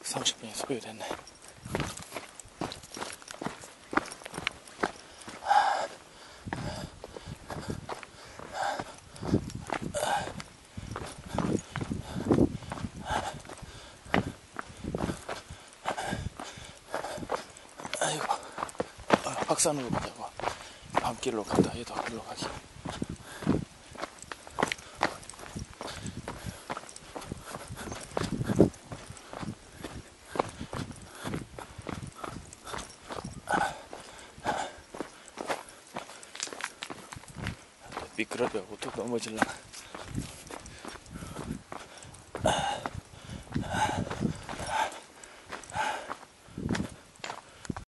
30분이 소요됐네. 아이고, 박산으로 가자고. 밤길로 간다 해도 일로 가기. 미끄러져. 어떻게 넘어질라.